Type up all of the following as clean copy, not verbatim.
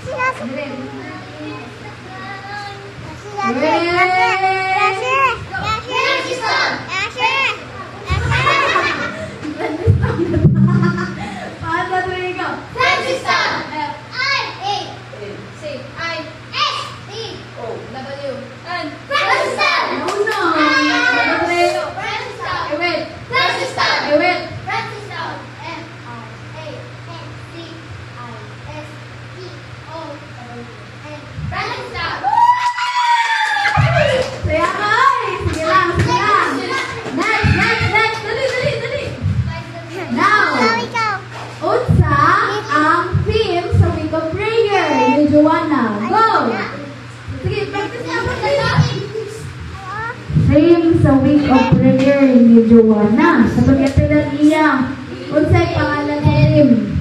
Theme sa week of prayer ni Joanna. Sa pagkatilan niya, unsay pangalan sa theme?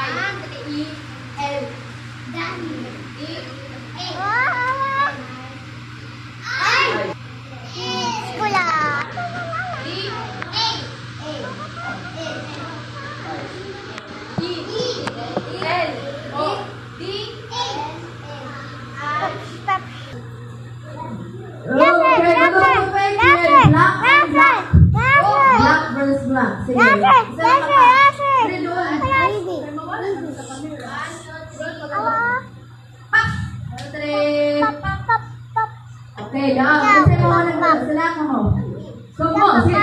Okay, dah. Kasi mo naglag sila mo. So mo, sige.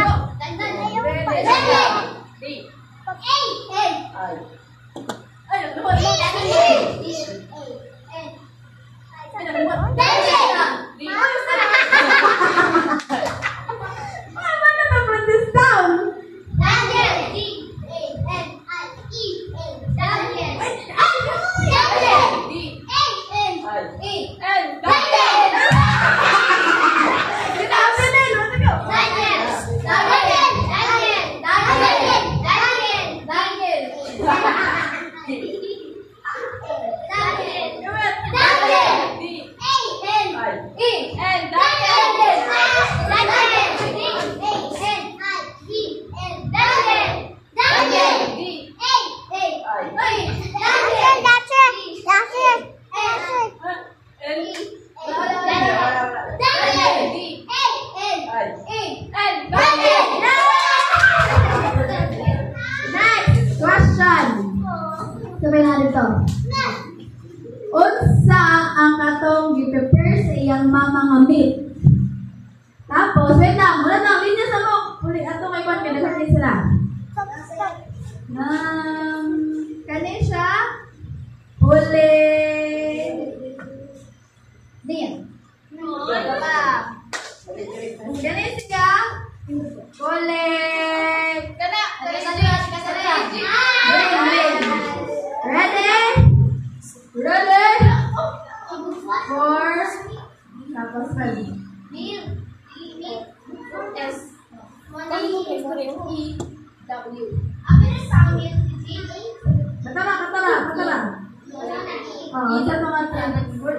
Unsa ang katong gi-prepare sa iyang mama nga meat. Tapos, wait lang, mula na, linya sa mo. Uli, ato kay Kwan, pinagkasin sila. Kani siya, uli. Diyan. Kani siya, uli. Kana, ready? Ready? Four. Tapos ready. S. W. Katara. Oh, isa mga word.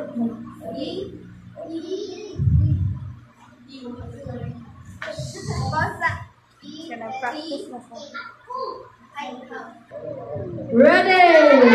Basa. Kana practice na sa. Ready.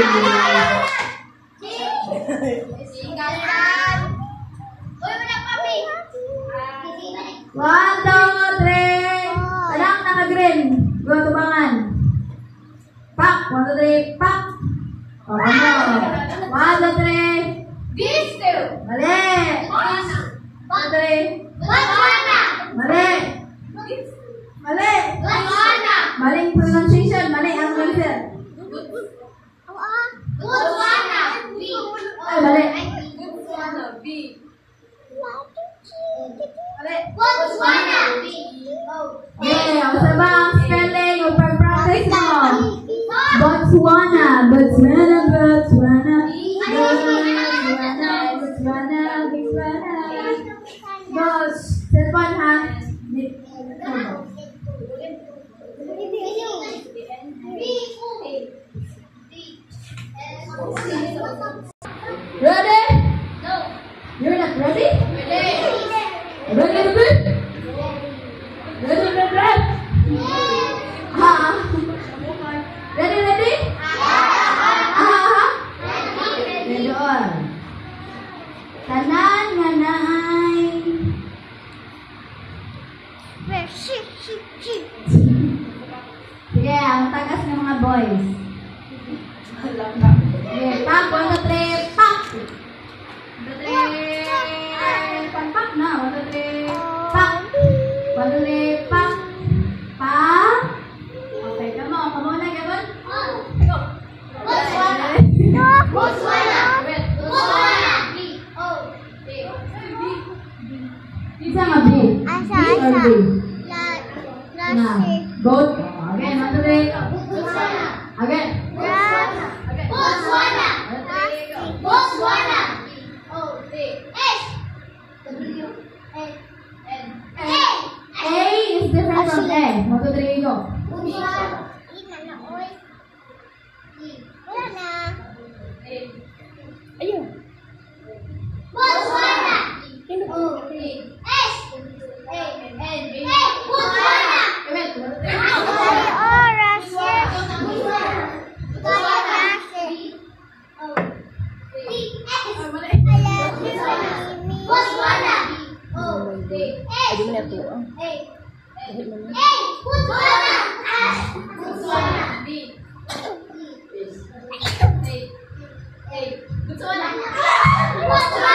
One, two, three. Anak naka-green. Go tubangan. Pak. 1, 2, 3. Pak. Oh, ano? 1, 2, 3. These two. Mali. 1, 2, 3. Mali. Maling pronunciation. Mali ang answer. Ay, mali. Okay, ang sabang spelling o pag-practice mo. Botswana. Boss, cellphone ha? Ready? No. You're not ready? Ready to be? Ready to breath? Ready? Ready? Doon. Bisa nggak B? Asa, B or asa. B? La, Nah, nasi. both. Again, 1, 2, 3. Again. Botswana. Botswana. A is different from A. 1, 2, 3, go. Ina na, oy. Wala na. Ayun. Botswana. Botswana. Again, 1, 2, 3. Ay, oras. Botswana. Adi mo na ito. Botswana.